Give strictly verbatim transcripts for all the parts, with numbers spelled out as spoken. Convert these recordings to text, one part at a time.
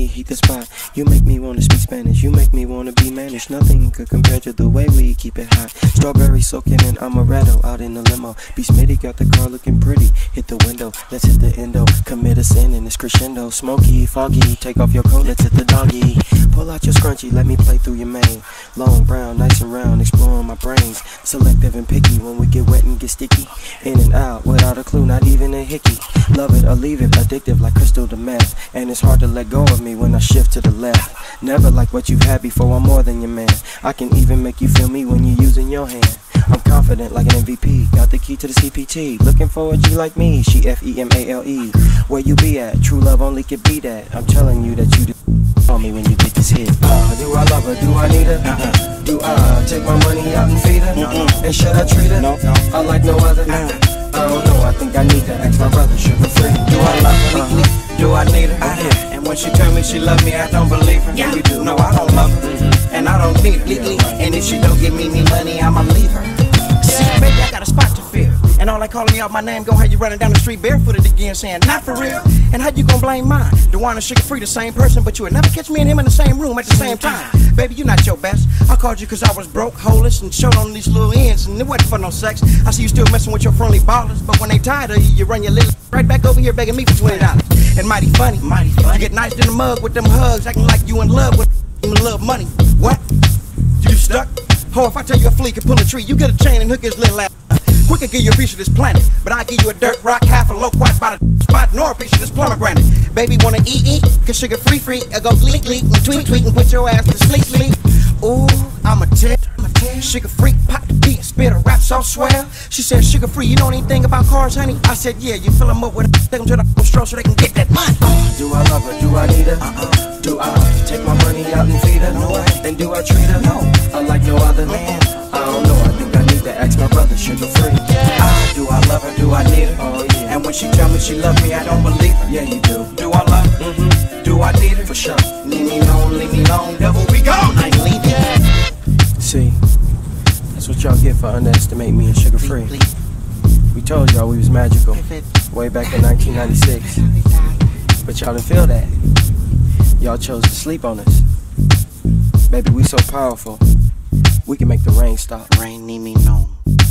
me heat the spot. You make me wanna speak Spanish, you make me wanna be managed. Nothing could compare to the way we keep it hot. Strawberry soaking in amaretto out in the limo. B Smitty got the car looking pretty. Hit the window, let's hit the endo. Commit a sin in this crescendo. Smoky, foggy, take off your coat, let's hit the doggy. Pull out your scrunchie, let me play through your mane. Long brown, nice and round, exploring my brains. Selective and picky when we get wet and get sticky. In and out, without a clue, not even a hickey. Love it or leave it, addictive like crystal to meth. And it's hard to let go of me when I shift to the left. Never like what you've had before, I'm more than your man. I can even make you feel me when you're using your hand. I'm confident like an M V P, got the key to the C P T. Looking for a G like me, she F E M A L E. Where you be at? True love only could be that. I'm telling you that you call me when you get this hit. Uh, do I love her? Do I need her? Uh-uh. Do I take my money out and feed her? Mm-mm. And should I treat her? No, no. I like no other. Uh-uh. I don't know, I think I need to ask my brother, sugar free. Do I love her? Uh-huh. Do I need her? I do. And when she tell me she love me, I don't believe her. Yeah, you do. No, I don't love her. Mm-hmm. And I don't need her. Yeah. And if she don't give me any money, I'ma leave her. See, baby, I got a spot to fill. And all that calling me out my name gon' have you running down the street barefooted again saying, not for real. And how you gon' blame mine? DeWan and Sugar Free the same person, but you would never catch me and him in the same room at the same time. Baby, you not your best. I called you cause I was broke, holeless, and short on these little ends, and it wasn't for no sex. I see you still messing with your friendly ballers, but when they tired of you, you run your little right back over here begging me for twenty dollars. And mighty funny, mighty funny. You get nice in the mug with them hugs, acting like you in love with love money. What? You stuck? Oh, if I tell you a flea can pull a tree, you get a chain and hook his little ass. We can give you a piece of this planet, but I give you a dirt rock, half a low quite by the spot, nor a piece of this pomegranate. Baby wanna eat, eat, cause sugar free, free, I go leak, leak, and tweet, tweet, and put your ass to sleep, sleep. Ooh, I'm a tip, I'm a tip. Sugar free, pop the beat, spit a rap so swell. She said, sugar free, you know anything about cars, honey? I said, yeah, you fill them up with a take them to the stroll so they can get that money. Uh, do I love her? Do I need her? Uh-uh. Do I take my money out and feed her? No way. And do I treat her? No. I like no other man. I don't know, I think I need to ask my brother, sugar free. Ah, do I love her? Do I need her? Oh yeah. And when she tell me she love me, I don't believe her. Yeah, you do. Do I love her? Mm-hmm. Do I need her? For sure. Leave me alone, leave me alone, devil be gone. I ain't leaving. See, that's what y'all get for underestimating me and Sugar Free. We told y'all we was magical way back in nineteen ninety-six, but y'all didn't feel that. Y'all chose to sleep on us. Baby, we so powerful. We can make the rain stop. Rain need me no.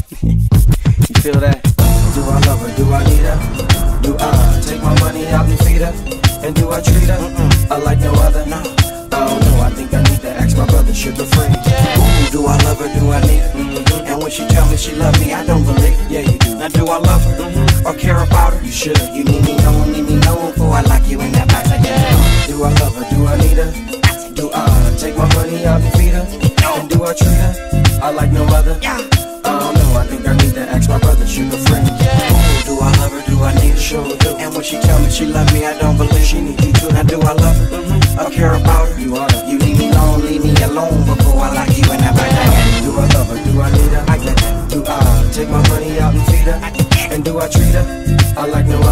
You feel that? Do I love her? Do I need her? Do I take my money out and feed her? And do I treat her? Mm-mm. I like no other. No. Oh no, I think I need to ask my brother, Sugar Free. Ooh, do I love her? Do I need her? Mm-hmm. And when she tell me she love me, I don't believe her. Yeah, you do. Now do I love her? Mm-hmm. Or care about her? You should. You need me know, need me know, before I lock you in that box. Yeah. Do I love her? Do I need her? Do I take my money out and feed her? And do I treat her? I like no other. Yeah. I don't know, I think I need to ask my brother, Sugar Free. Ooh, do I love her? Do I need her? Sure do. And when she tell me she love me, I don't believe she need you too. Now do I love her? Mm-hmm. I care about her. You are. You leave me alone, leave me alone before I lock you in that bag. Do I love her? Do I need her? I get that. Do I take my money out and feed her? And do I treat her? I like no